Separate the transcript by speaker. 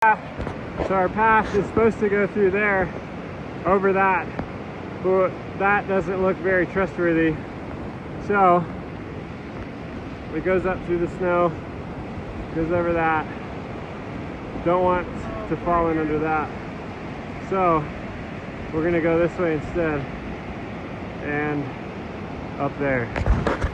Speaker 1: So our path is supposed to go through there, over that, but that doesn't look very trustworthy. So it goes up through the snow, goes over that. Don't want to fall in under that. So we're gonna go this way instead and up there.